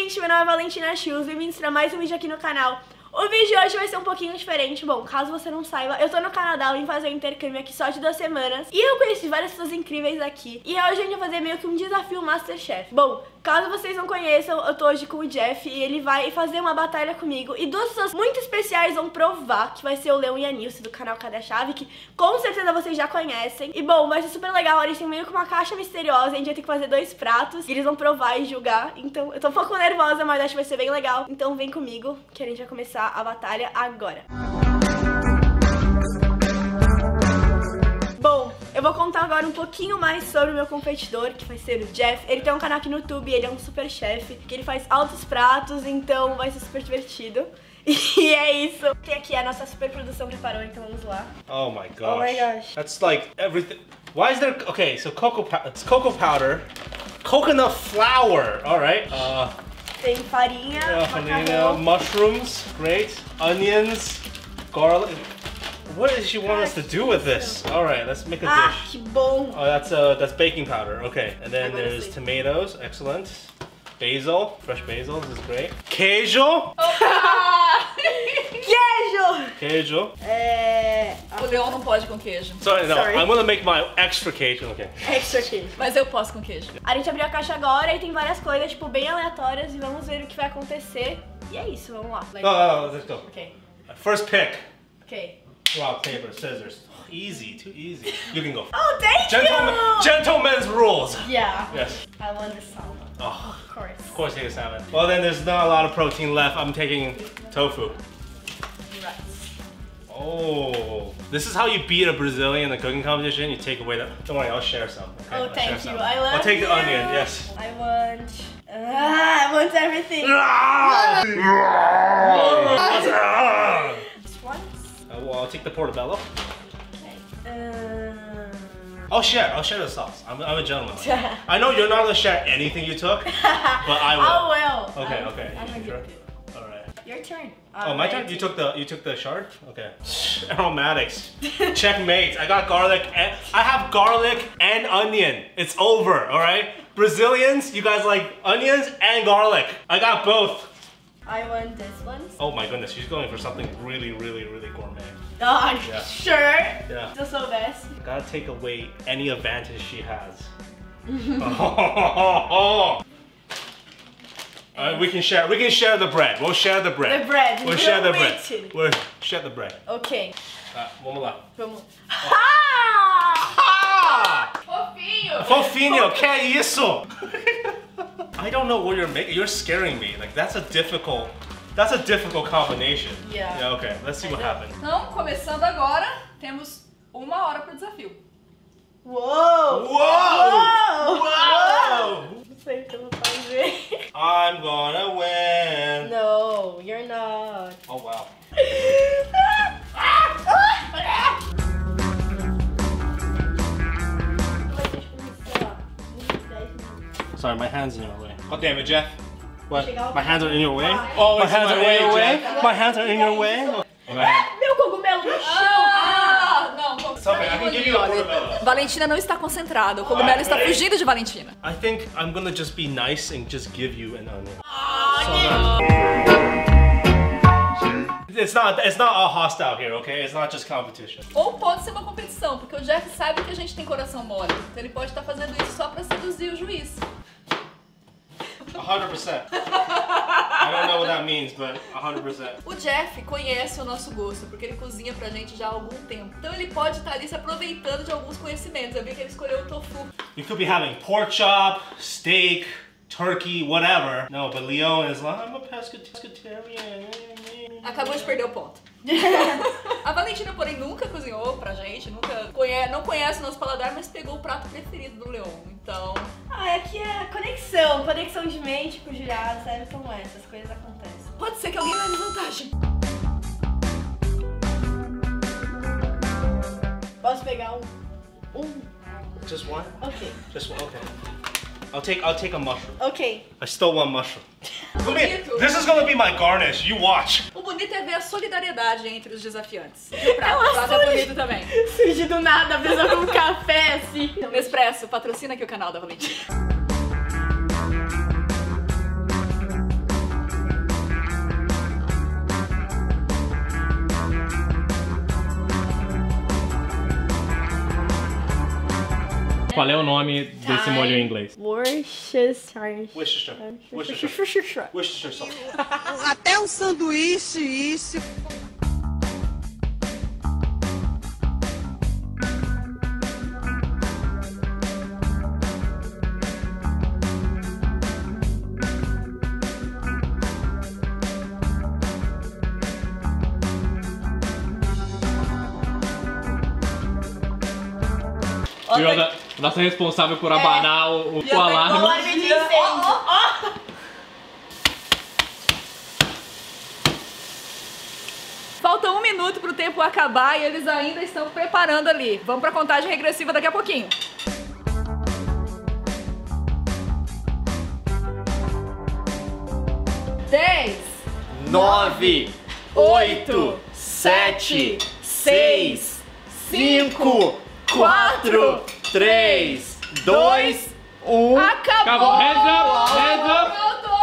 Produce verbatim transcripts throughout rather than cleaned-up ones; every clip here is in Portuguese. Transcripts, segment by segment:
gente, meu nome é Valentina Chus e vim mostrar mais um vídeo aqui no canal. O vídeo de hoje vai ser um pouquinho diferente. Bom, caso você não saiba, eu tô no Canadá, eu vim fazer um intercâmbio aqui só de duas semanas. E eu conheci várias pessoas incríveis aqui. E hoje a gente vai fazer meio que um desafio Masterchef. Bom, caso vocês não conheçam, eu tô hoje com o Jeff e ele vai fazer uma batalha comigo. E duas pessoas muito especiais vão provar, que vai ser o Leon e a Nilce do canal Cadê a Chave, que com certeza vocês já conhecem. E bom, vai ser super legal, eles têm meio que uma caixa misteriosa, a gente vai ter que fazer dois pratos e eles vão provar e julgar. Então eu tô um pouco nervosa, mas acho que vai ser bem legal. Então vem comigo, que a gente vai começar a batalha agora. Bom, eu vou contar agora um pouquinho mais sobre o meu competidor, que vai ser o Jeff. Ele tem um canal aqui no YouTube, ele é um super chefe, que ele faz altos pratos, então vai ser super divertido. E é isso. Tem aqui a nossa super produção preparou, então vamos lá. Oh my gosh. Oh my gosh. That's like everything. Why is there? Okay, so cocoa powder. It's cocoa powder, coconut flour. All right. Uh, Tem farinha, uh, farinha, macarrão. mushrooms, great. Onions, garlic. What does she want us to do with this? All right, let's make a Ah, dish. que bom. Oh, that's uh, that's baking powder. Okay, and then I'm gonna there's see. tomatoes. Excellent. Basil, fresh basil. This is great. Queijo. Queijo! Queijo. É... O Leon não pode com queijo, Sorry, no. Sorry. I'm gonna make my extra queijo. Okay. Extra queijo. mas eu posso com queijo. A gente abriu a caixa agora e tem várias coisas, tipo, bem aleatórias e vamos ver o que vai acontecer. E é isso, vamos lá. No, no, no, let's go. Ok, First pick. ok. Rock, paper, scissors. Easy, too easy. You can go. Oh, thank Gentleman, you! Gentleman's rules. Yeah. Yes. I want the salmon. Oh, Of course. of course take a salmon. Well, then there's not a lot of protein left. I'm taking tofu. Right. Oh, this is how you beat a Brazilian in a cooking competition. You take away the. Don't worry, I'll share some. Okay? Oh, I'll thank share you. some. I love I'll take the you. onion. Yes. I want... Ah, I want everything. Ah! This one? Uh, well, I'll take the portobello. Okay. Um... I'll share. I'll share the sauce. I'm, I'm a gentleman. Like that. I know you're not gonna share anything you took, but I will. I will. Okay, I'm, okay. I'm a Sure. good dude. All right. Your turn. Oh, my turn. You took the you took the shard. Okay. Aromatics. Checkmate. I got garlic. And, I have garlic and onion. It's over. All right. Brazilians, you guys like onions and garlic. I got both. I want this one. Oh my goodness, she's going for something really, really, really gourmet. Oh, I'm Yeah. sure. Yeah. Still so best. Gotta take away any advantage she has. Oh. Alright, we can share. We can share the bread. We'll share the bread. The bread. We'll share the We'll bread. wait. We'll share the bread. Ok. Uh, vamos lá. Vamos. Ah! Fofinho! Fofinho, que é isso? I don't know what you're making. You're scaring me. Like that's a difficult. That's a difficult combination. Yeah. Yeah. Okay. Let's see what happens. Então, começando agora, temos uma hora pro desafio. Uou! Whoa! Uou! Whoa! Não sei o que eu vou fazer. I'm gonna win. No, you're not. Oh wow. Sorry, my hands in your way. God damn it, Jeff. What? My hands are in your way? Oh, My it's hands in are my in your way, way? Jeff. My hands are in your way? Meu cogumelo no chão. Ah, não, vamos. It's okay, I can give you a portobello. Valentina não está concentrada, o cogumelo está fugindo de Valentina. I think I'm gonna just be nice and just give you an onion. It's not it's not all hostile here, okay? It's not just competition. Ou pode ser uma competição, porque o Jeff sabe que a gente tem coração mole. Então ele pode estar fazendo isso só pra seduzir o juiz. one hundred percent. I don't know what that means, but one hundred percent. O Jeff conhece o nosso gosto, porque ele cozinha pra gente já há algum tempo. Então ele pode estar ali se aproveitando de alguns conhecimentos. Eu vi que ele escolheu o tofu. You could be having pork chop, steak, turkey, whatever. No, but Leon is like, I'm a pescatarian. Acabou de perder o ponto. A Valentina, porém, nunca cozinhou pra gente, nunca conhece, não conhece o nosso paladar, mas pegou o prato preferido do Leon. Então, Ah, aqui é conexão, conexão de mente com o jurado, sabe como é? Essas coisas acontecem. pode ser que alguém leve vantagem. Posso pegar um? Um? Just one? Ok. Just one. Okay. I'll take I'll take a mushroom. Ok. I still want mushroom. Bonito. This is gonna be my garnish. You watch. O bonito é ver a solidariedade entre os desafiantes. E o prato, o prato é bonito também. Surge do nada, a pessoa com um café assim. Nespresso, patrocina aqui o canal da Valentina. qual é o nome desse molho em inglês? Worcestershire. Worcestershire. Worcestershire. Worcestershire sauce. Até um sanduíche, isso. Fiona, nossa responsável por abanar o, o, o alarme. O alarme de incêndio. Ó, ó. Falta um minuto pro tempo acabar e eles ainda estão preparando ali. Vamos pra contagem regressiva daqui a pouquinho. dez, nove, oito, sete, seis, cinco, quatro, três, dois, um. Acabou! Acabou. Hands up, hands up. Voltou!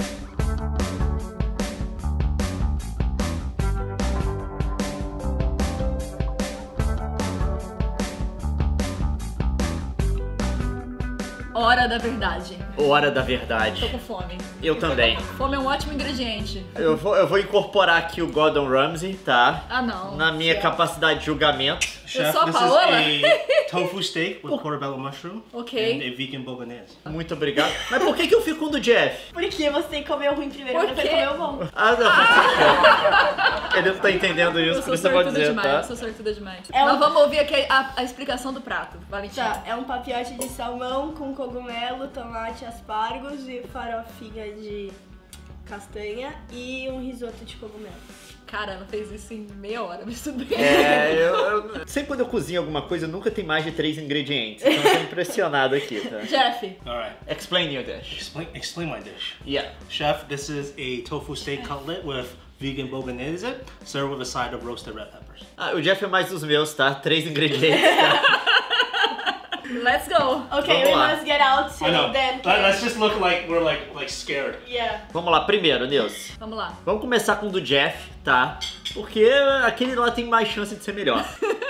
Hora da verdade. Hora da Tô verdade. com fome. Eu também. Fome é um ótimo ingrediente. Eu vou, eu vou incorporar aqui o Gordon Ramsay, tá? Ah, não. Na minha capacidade de julgamento. Eu sou a this Paola? is a tofu steak with portobello mushroom Ok. and a vegan bolognese. Muito obrigado. Mas por que, que eu fico com o do Jeff? Porque você comeu ruim primeiro, Por depois quê? comeu bom. Ah, não, faz sentido. Ele não tá entendendo Eu isso, sou por isso eu vou sortuda dizer, demais, tá? eu sou sortuda demais. É Mas um- vamos ouvir aqui a, a explicação do prato, Valentina. Já, é um papiote de salmão com cogumelo, tomate, aspargos e farofinha de castanha e um risoto de cogumelo. Cara, ela fez isso em meia hora, mas tudo bem. É, eu, eu- sempre quando eu cozinho alguma coisa, nunca tem mais de três ingredientes. Então eu tô impressionado aqui, tá? Jeff, Alright, Explain your dish. explain, explain my dish. Yeah. Chef, this is a tofu steak cutlet with vegan bolognese, served with a side of roasted red peppers. Ah, o Jeff é mais dos meus, tá? Três ingredientes, tá? let's go. Okay, Vamos we lá. must get out I know. so then. Let, let's just look like we're like like scared. Yeah. Vamos lá, primeiro, Nilce. Vamos lá. Vamos começar com o do Jeff, tá? Porque aquele lá tem mais chance de ser melhor.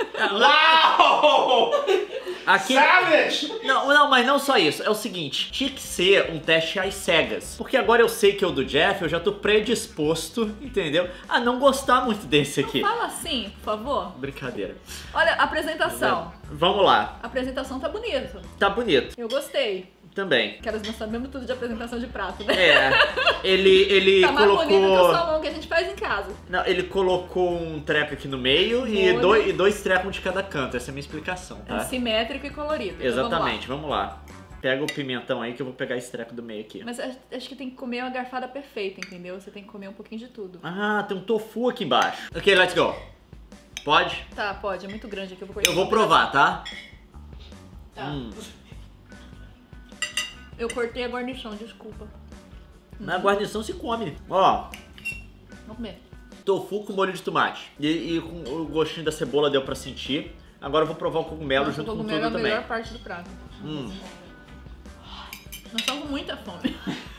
Wow! Aqui... Savage! Não, não, mas não só isso. É o seguinte, tinha que ser um teste às cegas. Porque agora eu sei que é o do Jeff, eu já tô predisposto, entendeu? A não gostar muito desse aqui. Fala assim, por favor. Brincadeira. Olha, a apresentação. Vamos lá. A apresentação tá bonita. Tá bonito. Eu gostei. Também. Quero nós sabemos tudo de apresentação de prato, né? É. Ele, ele Tá mais bonito que o colocou... salmão que a gente faz em casa. Não, ele colocou um treco aqui no meio e Molho. dois, e dois trecos de cada canto. Essa é a minha explicação, É tá? simétrico e colorido. Então, Exatamente, vamos lá. Pega o pimentão aí que eu vou pegar esse treco do meio aqui. Mas acho acho que tem que comer uma garfada perfeita, entendeu? Você tem que comer um pouquinho de tudo. Ah, tem um tofu aqui embaixo. Ok, let's go. Pode? Tá, pode. É muito grande aqui. Eu vou cortar Eu vou um provar, tá? Tá. Hum. Eu cortei a guarnição, desculpa. Na guarnição se come. Ó, Vamos comer. tofu com molho de tomate. E, e com o gostinho da cebola deu pra sentir. Agora eu vou provar o cogumelo Nossa, o junto com cogumelo é a tudo melhor também. parte do prato. Hum. Nós estamos com muita fome.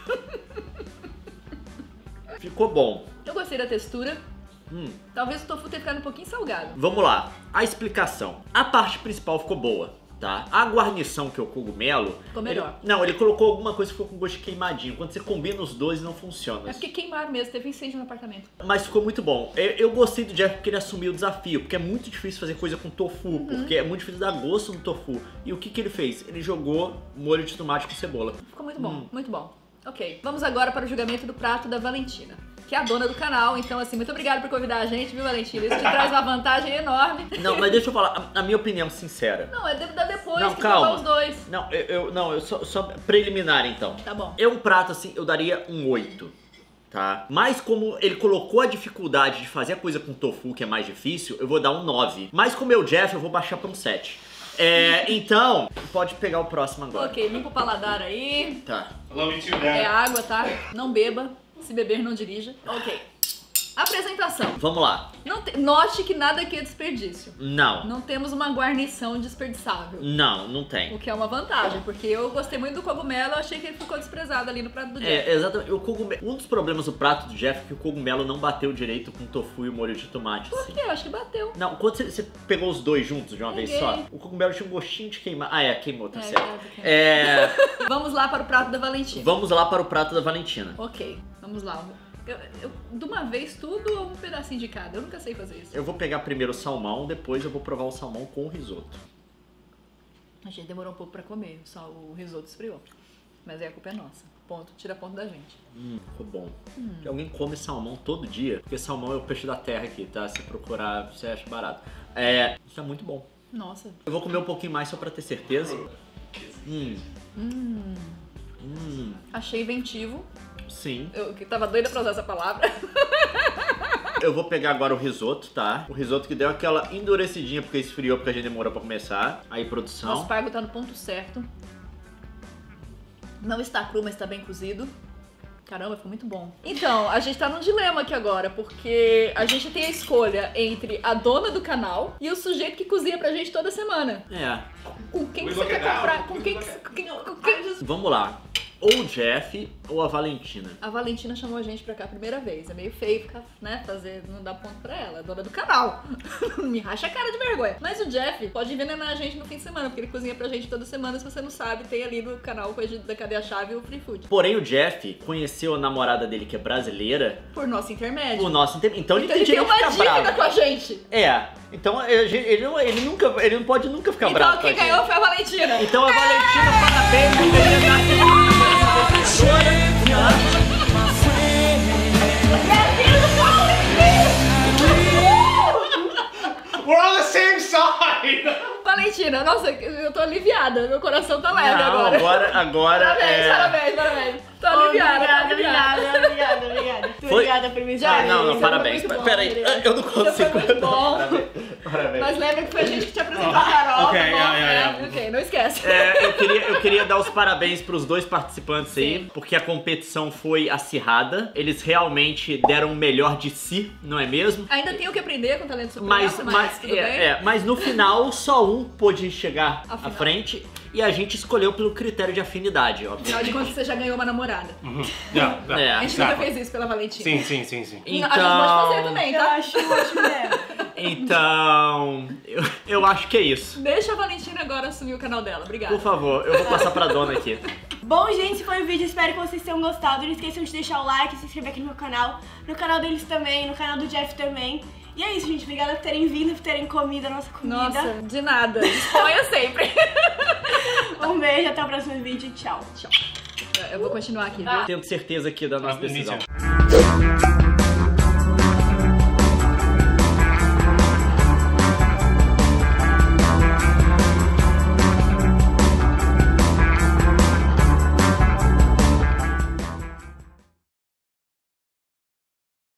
Ficou bom. Eu gostei da textura. Hum. Talvez o tofu tenha ficado um pouquinho salgado. Vamos lá. A explicação. A parte principal ficou boa. Tá? A guarnição que é o cogumelo... Ficou melhor. Ele, não, ele colocou alguma coisa que ficou com gosto de queimadinho. Quando você combina os dois, não funciona. É porque queimaram mesmo, teve incêndio no apartamento. Mas ficou muito bom. Eu, eu gostei do Jeff porque ele assumiu o desafio. Porque é muito difícil fazer coisa com tofu. Uhum. Porque é muito difícil dar gosto no tofu. E o que, que ele fez? Ele jogou molho de tomate com cebola. Ficou muito bom, Hum. muito bom. Ok, vamos agora para o julgamento do prato da Valentina, que é a dona do canal. Então, assim, muito obrigada por convidar a gente, viu, Valentina? Isso te traz uma vantagem enorme. Não, mas deixa eu falar. A, a minha opinião sincera. Não, é devo dar depois Não, que calma. provar os dois. Não, eu, eu- não, eu só, só preliminar então. Tá bom. É um prato assim, eu daria um oito. Tá? Mas como ele colocou a dificuldade de fazer a coisa com tofu, que é mais difícil, eu vou dar um nove. Mas como é o Jeff, eu vou baixar pra um sete. É, então, pode pegar o próximo agora. Ok, limpa o paladar aí. Tá. I love you too, É Dad. água, tá? Não beba. Se beber, não dirija. Ok. Apresentação. Vamos lá. Não te- Note que nada aqui é desperdício. Não. Não temos uma guarnição desperdiçável. Não, não tem. O que é uma vantagem, porque eu gostei muito do cogumelo, eu achei que ele ficou desprezado ali no prato do Jeff. É, exatamente. O cogumelo, um dos problemas do prato do Jeff é que o cogumelo não bateu direito com o tofu e o molho de tomate, Por assim. quê? Eu acho que bateu. Não, quando você, você pegou os dois juntos de uma vez Peguei. só, o cogumelo tinha um gostinho de queimar. Ah, é, queimou, tá É, certo. é, porque- É, Vamos lá para o prato da Valentina. vamos lá para o prato da Valentina. Ok, vamos lá. Eu, eu, de uma vez tudo ou um pedacinho de cada? Eu nunca sei fazer isso. Eu vou pegar primeiro o salmão, depois eu vou provar o salmão com o risoto. A gente demorou um pouco pra comer, só o risoto esfriou. Mas aí a culpa é nossa. Ponto, tira ponto da gente. Hum, ficou bom. Alguém come salmão todo dia? Porque salmão é o peixe da terra aqui, tá? Se procurar, você acha barato. É, isso é muito bom. Nossa. Eu vou comer um pouquinho mais só pra ter certeza. Hum, Hum, hum, achei inventivo. sim. Eu que tava doida pra usar essa palavra. Eu vou pegar agora o risoto, tá? O risoto que deu aquela endurecidinha porque esfriou, porque a gente demorou pra começar. Aí, O produção. aspargo tá no ponto certo. Não está cru, mas tá bem cozido. Caramba, ficou muito bom. Então, a gente tá num dilema aqui agora, porque a gente tem a escolha entre a dona do canal e o sujeito que cozinha pra gente toda semana. É. Com quem We que você look quer it out. comprar? Com quem que você... Com quem, com quem... Vamos lá. Ou o Jeff ou a Valentina. A Valentina chamou a gente pra cá a primeira vez. É meio feio ficar, né, fazer, não dar ponto pra ela. É dona do canal. Me racha a cara de vergonha. Mas o Jeff pode envenenar a gente no fim de semana, porque ele cozinha pra gente toda semana. Se você não sabe, tem ali no canal Coisa da Cadê a Chave o Free Food. Porém, o Jeff conheceu a namorada dele, que é brasileira, Por nosso intermédio. o nosso inter... Então ele Então tem ele tem direito uma de ficar dívida bravo. com a gente. É. Então ele, ele, não, ele nunca. Ele não pode nunca ficar Então bravo. quem com a ganhou gente. foi a Valentina. Então a Valentina, parabéns, eu queria dar We're on the same side! Valentina, nossa, eu tô aliviada. Meu coração tá leve Não, agora. agora, agora Parabéns, é... parabéns, parabéns. Tô aliviada, tô Obrigada, aliviada. obrigada, obrigada, obrigada. Muito Foi- obrigada por me Já, Ah, não, não, Isso, parabéns. foi muito bom, Peraí, Adriana. eu não Isso consigo. foi muito bom. Parabéns. Parabéns. Mas lembra que foi a gente que te apresentou Oh, a Carol, ok, tá bom? yeah, yeah, É, yeah. Ok, não esquece. É, eu, queria, eu queria dar os parabéns pros dois participantes aí, porque a competição foi acirrada. Eles realmente deram o melhor de si, não é mesmo? Ainda tenho que aprender com talento supremo, Mas, mas, mas, tudo bem. é, é, mas no final, só um pôde chegar à Afinal. frente e a gente escolheu pelo critério de afinidade, Afinal de obviamente. contas, você já ganhou uma namorada. Yeah, yeah. É. A gente nunca Exactly. fez isso pela Valentina. Sim, sim, sim, sim. Não, a gente pode fazer Então, também, Eu tá? acho, eu acho mesmo. então, eu, eu acho que é isso. Deixa a Valentina agora assumir o canal dela. Obrigada. Por favor, eu vou passar pra dona aqui. Bom, gente, esse foi o vídeo. Espero que vocês tenham gostado. Não esqueçam de deixar o like, se inscrever aqui no meu canal, no canal deles também, no canal do Jeff também. E é isso, gente. Obrigada por terem vindo, por terem comido a nossa comida. Nossa, de nada. Disponha sempre. Um beijo, até o próximo vídeo. Tchau. Eu vou continuar aqui, viu? Tenho certeza aqui da nossa Ah, me decisão. too.